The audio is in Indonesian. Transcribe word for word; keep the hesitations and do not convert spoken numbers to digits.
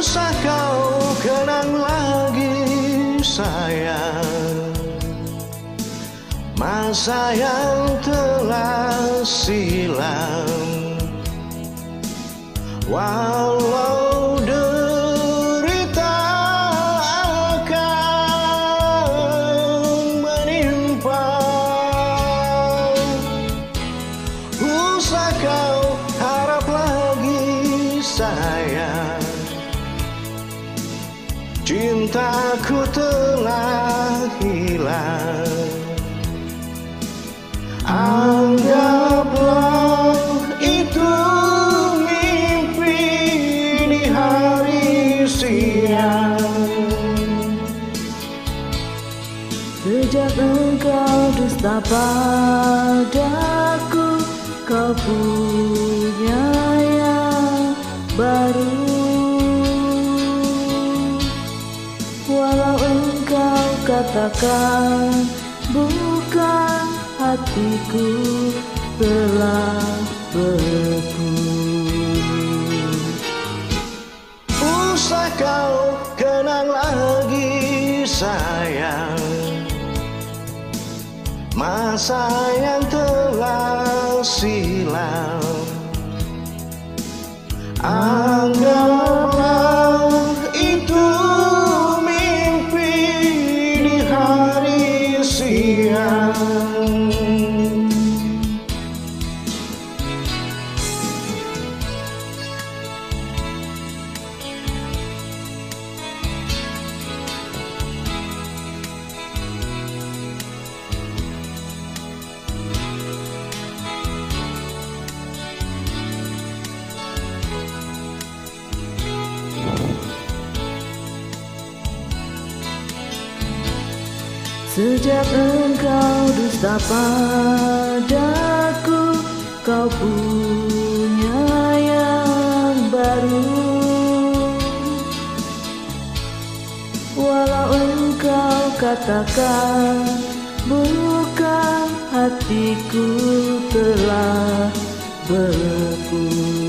Usah kau kenang lagi sayang masa yang telah silam. Walau derita akan menimpa, usah kau harap lagi sayang, cintaku telah hilang. Anggaplah itu mimpi di hari siang. Sejak engkau dusta padaku, kau punya yang baru. Walau engkau katakan bukan, hatiku telah beku. Usah kau kenang lagi sayang masa yang telah silam. Anggaplah itu mimpi di hari siang. Sejak engkau dusta padaku, kau punya yang baru. Walau engkau katakan bukan, hatiku telah beku.